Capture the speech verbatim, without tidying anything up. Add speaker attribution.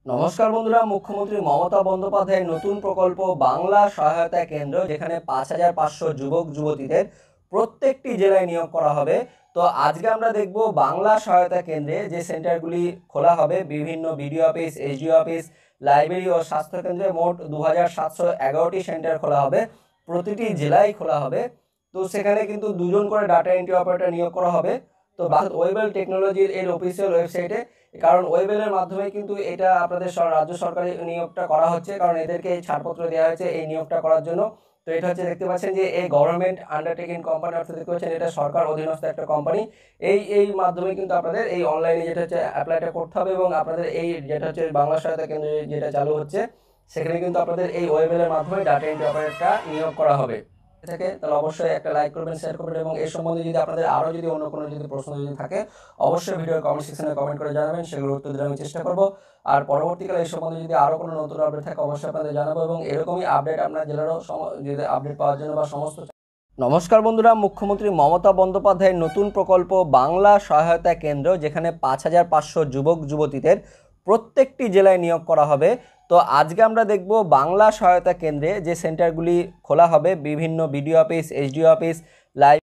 Speaker 1: নমস্কার বন্ধুরা, মুখ্যমন্ত্রী মমতা বন্দ্যোপাধ্যায়ের নতুন প্রকল্প বাংলা সহায়তা কেন্দ্র, যেখানে পাঁচ হাজার পাঁচশো যুবক যুবতীদের প্রত্যেকটি জেলায় নিয়োগ করা হবে। তো আজকে আমরা দেখব বাংলা সহায়তা কেন্দ্রে যে সেন্টারগুলি খোলা হবে, বিভিন্ন BDO office, SDO office, library ও স্বাস্থ্যকেন্দ্রে মোট দু হাজার সাতশো এগারোটি সেন্টার খোলা হবে, প্রতিটি জেলায় খোলা হবে। তো সেখানে কিন্তু দুজন করে ডাটা এন্ট্রি অপারেটর নিয়োগ করা হবে। তো ওয়েবেল টেকনোলজির এর অফিসিয়াল ওয়েবসাইটে, কারণ ওয়েবেলের মাধ্যমে কিন্তু এটা আপনাদের রাজ্য সরকারি নিয়োগটা করা হচ্ছে, কারণ এদেরকে এই ছাড়পত্র দেওয়া হয়েছে এই নিয়োগটা করার জন্য। তো এটা হচ্ছে দেখতে পাচ্ছেন যে এই গভর্নমেন্ট আন্ডারটেকিং কোম্পানি, অর্থাৎ দেখতে পাচ্ছেন এটা সরকার অধীনস্থ একটা কোম্পানি। এই এই মাধ্যমে কিন্তু আপনাদের এই অনলাইনে যেটা হচ্ছে অ্যাপ্লাইটা করতে হবে, এবং আপনাদের এই যেটা হচ্ছে বাংলা সহায়তা কেন্দ্রে যেটা চালু হচ্ছে, সেখানে কিন্তু আপনাদের এই ওয়েবেলের মাধ্যমে ডাটা এন্ট্রি অপারেটরটা নিয়োগ করা হবে। থাকে তাহলে অবশ্যই একটা লাইক করবেন, শেয়ার করবেন, এবং এই সম্বন্ধে যদি আপনাদের আরও যদি অন্য কোনো যদি প্রশ্ন যদি থাকে অবশ্যই ভিডিও কমেন্ট সেকশনে কমেন্ট করে জানাবেন, সেগুলো উত্তর দেওয়ার আমি চেষ্টা করব। আর পরবর্তীকালে এই সম্বন্ধে যদি আরও কোনো নতুন আপডেট থাকে অবশ্যই আপনাদের জানাবো, এবং এরকমই আপডেট আপনার জেলারও যদি আপডেট পাওয়ার জন্য বা সমস্ত। নমস্কার বন্ধুরা, মুখ্যমন্ত্রী মমতা বন্দ্যোপাধ্যায়ের নতুন প্রকল্প বাংলা সহায়তা কেন্দ্র, যেখানে পাঁচ হাজার পাঁচশো যুবক যুবতীদের প্রত্যেকটি জেলায় নিয়োগ করা হবে। তো আজকে আমরা দেখব বাংলা সহায়তা কেন্দ্রে যে সেন্টারগুলি খোলা হবে, বিভিন্ন BDO office, SDO office, live